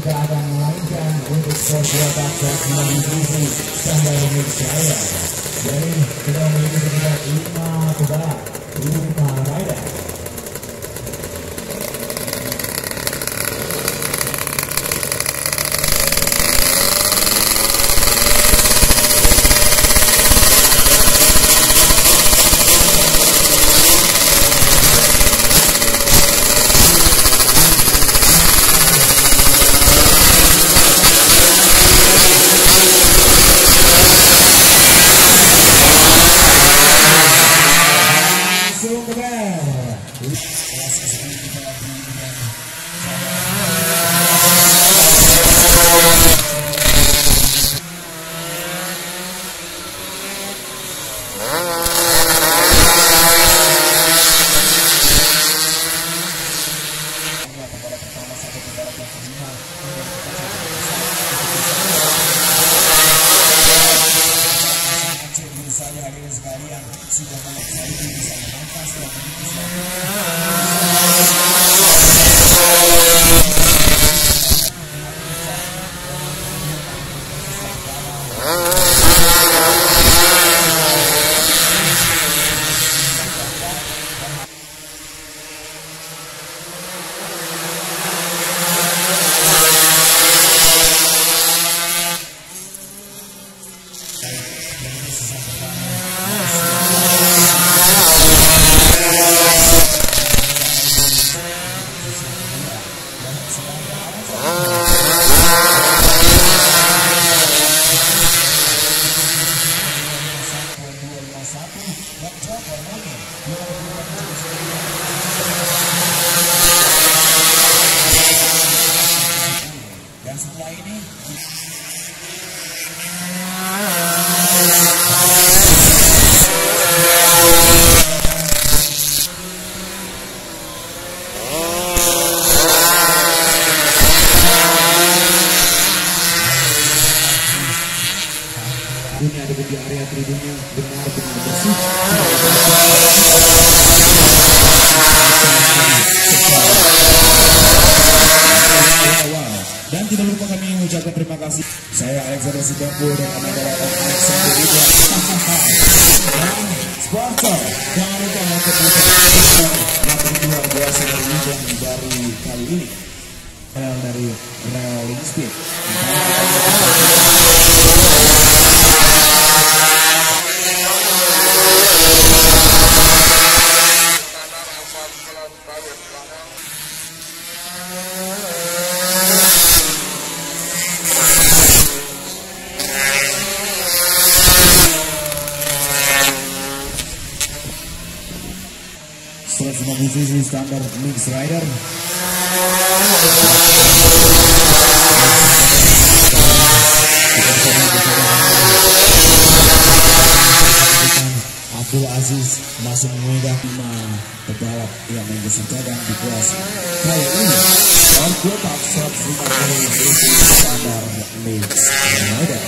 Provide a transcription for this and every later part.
juga akan melainkan untuk sebuah segmen divisi standar mix rider. Jadi kita memiliki sekitar 5 pebalap, 5 rider. Sudah banyak sekali bisa menangkas dan dan setelah ini ini ada di area tribunnya benar-benar bersih. Dan tidak lupa kami mengucapkan terima kasih. Saya Alexander Sidombo dan Amanda Alexander Ridwan. Dan sponsor, jangan lupa untuk sponsor yang luar biasa dari Ridwan dari kali ini. Dari Rolling Speed. Setelah posisi standar mix rider, Abdul Aziz masih mengunggah 5 pebalap yang bersegadang di kelas kali ini. On top 150 standar mix rider.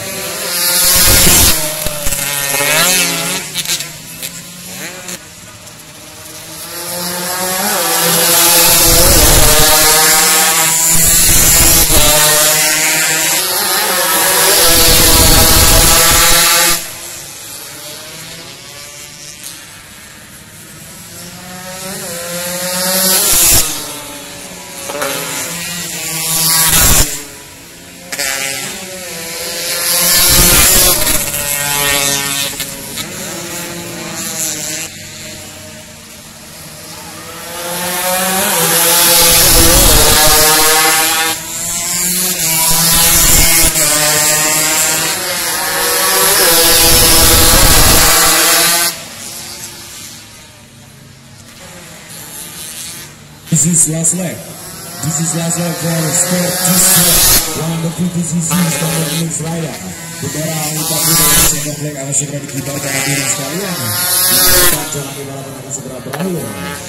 This is last leg. This is last leg for sport district 150cc standard mix rider. Bendera hitam putih sehingga flag akan segera dikibarkan hadirin sekalian. Diharapkan jalan balapan akan segera berakhir.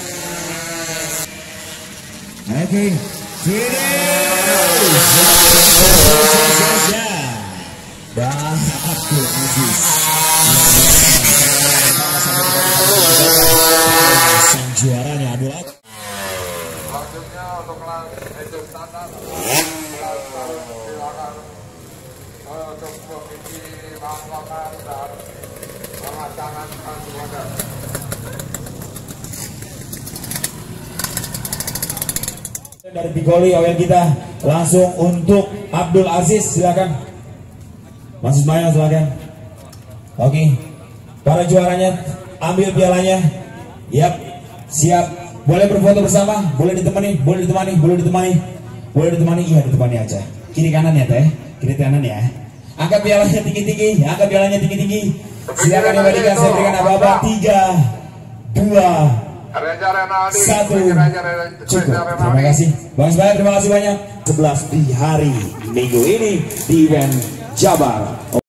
Oke, finish. Dan Abdul Aziz sang juaranya Abdul Aziz. Selanjutnya untuk kelas itu standar silakan untuk komisi lapangan dan pemasangan semuanya. Dari Bigoli OL kita langsung untuk Abdul Aziz, silakan. Mas Ismail silakan. Oke, para juaranya ambil pialanya. Yap, siap. Boleh berfoto bersama, boleh ditemani, boleh ditemani, boleh ditemani, boleh ditemani. Iya, ditemani aja. Kiri kanan ya teh, kiri kanan ya. Angkat pialanya tinggi-tinggi, angkat pialanya tinggi-tinggi. Silakan yang berikan, saya berikan apa-apa. 3, 2, 1. Cukup. Terima kasih Bang Ismail, terima kasih banyak. 11 di hari Minggu ini di event Jabar.